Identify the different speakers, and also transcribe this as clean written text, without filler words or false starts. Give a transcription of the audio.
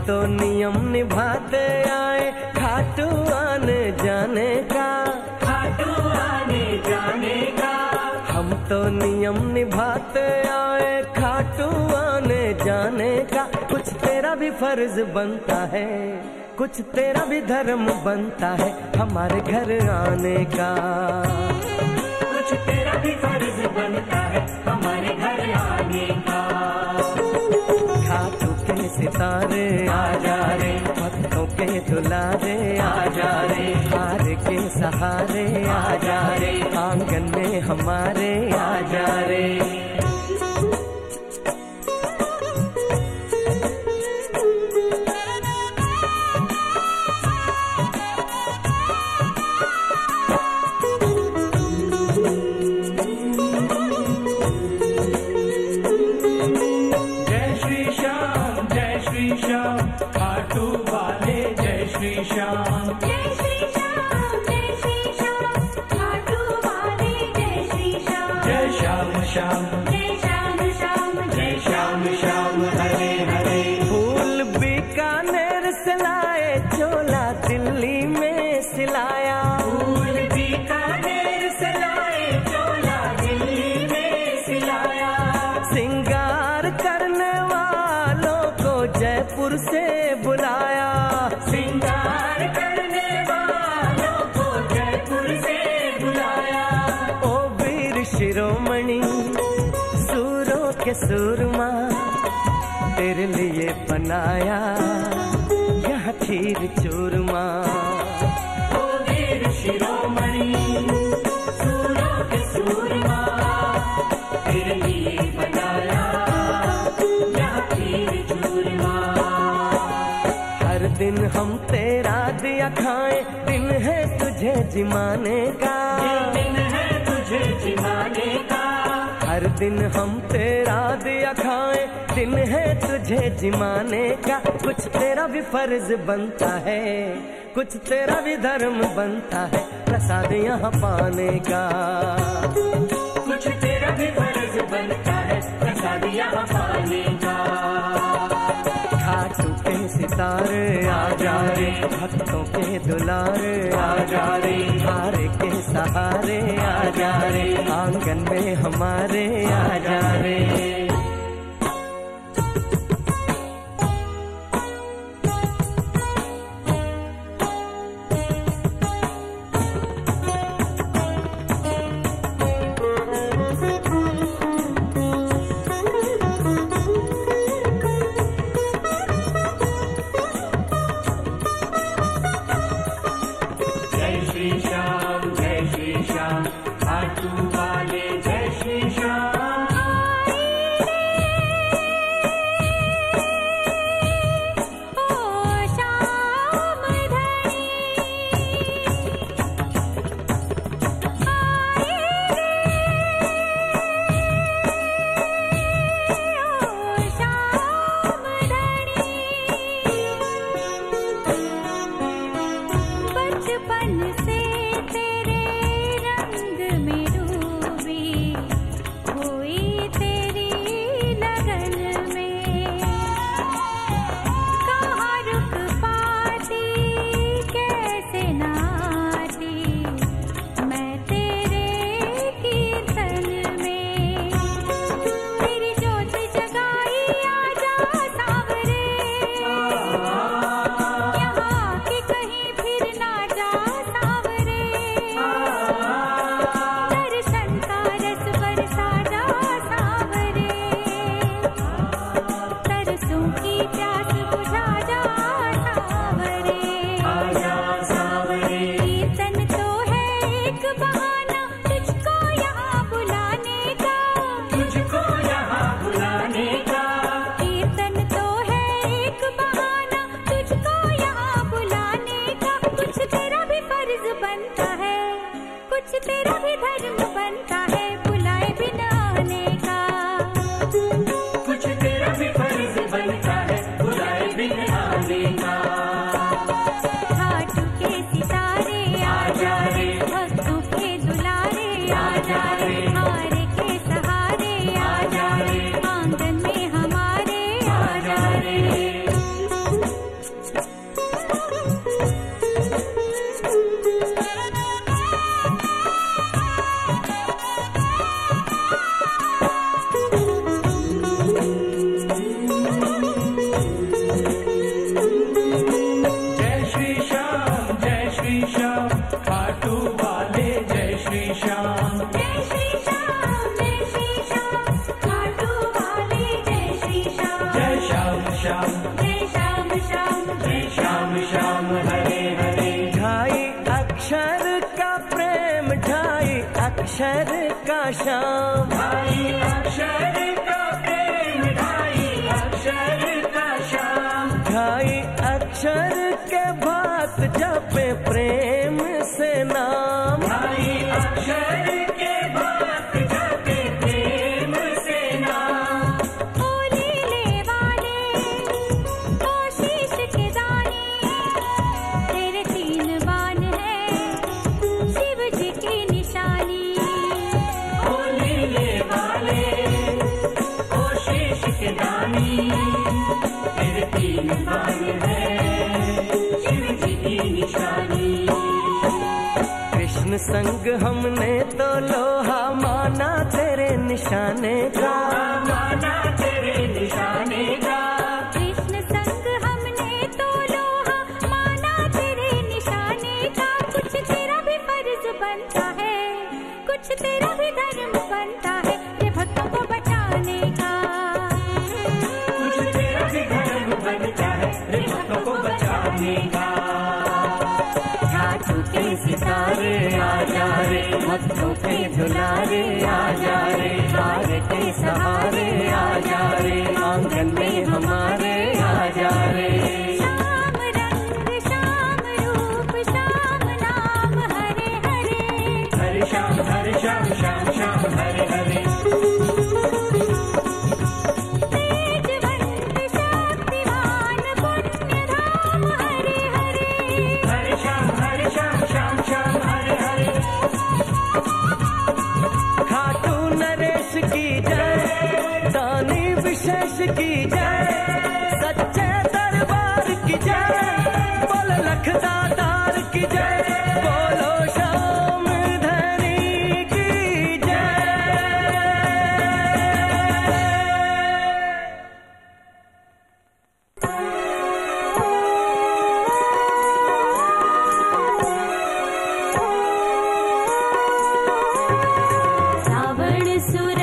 Speaker 1: तो नियम निभाते आए खाटू आने जाने का,
Speaker 2: खाटू आने जाने का।
Speaker 1: हम तो नियम निभाते आए खाटू आने जाने का। कुछ तेरा भी फर्ज बनता है, कुछ तेरा भी धर्म बनता है हमारे घर आने का।
Speaker 2: कुछ तेरा भी फर्ज बनता है हमारे घर आने का।
Speaker 1: खाटू के सितारे आ जा रे, भक्तों के दुलारे आ जा रे, हार के सहारे आ जा रे, आंगन में हमारे आ जा रे।
Speaker 2: खाटू वाले जय श्री श्याम, जय श्री श्याम, जय श्री श्याम। खाटू वाले जय श्री श्याम, जय श्याम श्याम, जय श्याम श्याम, जय श्याम श्याम हरे हरे।
Speaker 1: फूल बीकानेर से लाए, चोला दिल्ली में सिलाया,
Speaker 2: फूल बीकानेर से लाए, चोला दिल्ली में सिलाया।
Speaker 1: सिंगार करने वालों को जयपुर से बुलाया,
Speaker 2: सिंगार करने वालों को जयपुर से बुलाया।
Speaker 1: ओ वीर शिरोमणि सूरों के सूरमा, तेरे लिए बनाया यह खीर चूरमा।
Speaker 2: ओ वीर शिरोमणि सूरों के सूरमा, तेरे लिए बनाया यह खीर चूरमा।
Speaker 1: हर दिन हम तेरा दिया खाएं, दिन है तुझे जिमाने का,
Speaker 2: दिन है तुझे जिमाने का।
Speaker 1: हर दिन हम तेरा दिया खाएं, दिन है तुझे जिमाने का। कुछ तेरा भी फर्ज बनता है, कुछ तेरा भी धर्म बनता है प्रसाद यहाँ पाने का।
Speaker 2: कुछ तेरा भी फर्ज बनता है प्रसाद यहाँ पाने का।
Speaker 1: खाटू के सितारे आ जा रे, भक्तों के दुलारे आ जा रे, हार के सहारे आ जा रे, आंगन में हमारे आ जा रे।
Speaker 2: खाटू वाले जय श्री श्याम,
Speaker 1: अक्षर का श्याम,
Speaker 2: ढाई अक्षर का प्रेम, ढाई अक्षर का श्याम।
Speaker 1: ढाई अक्षर के भात जपे प्रेम से नाम,
Speaker 2: ढाई अक्षर के भात जपे प्रेम से नाम।
Speaker 3: ओ लीले वाले, ओ शीश के दाने, तेरे तीन बाण है शिव जी की निशानी।
Speaker 2: ओ लीले वाले, ओ शीश के दानी, तेरे तीन बाण है शिव जी की निशानी।
Speaker 1: कृष्ण संग हमने तो लोहा माना तेरे निशाने का,
Speaker 2: माना तेरे निशाने का।
Speaker 3: कृष्ण संग हमने तो लोहा माना तेरे निशाने का। कुछ तेरा भी फर्ज बनता है, कुछ तेरा भी धर्म बनता है, रे भक्तों को बचाने का।
Speaker 2: कुछ तेरा भी धर्म बनता है, रे भक्तों को बचाने का।
Speaker 1: छाछू के सितारे आ जा रे, भक्तों के दुलारे आ जा रे, हार के सहारे आ जा रे, आंगन में हमारे आ जा रे।
Speaker 3: श्याम रंग श्याम रूप श्याम नाम हरे हरे,
Speaker 2: हरे श्याम श्याम श्याम हरे हरे।
Speaker 3: तेजवंत शक्तिमान पुण्य धाम हरे हरे।
Speaker 2: हरे श्याम श्याम हरे हरे।
Speaker 1: खाटू नरेश की जय, दानी विशेष की जय, सच्चे दरबार की जय, बोल लखदातार की जय, बोलो श्याम धनी की जय।
Speaker 3: रावण सुर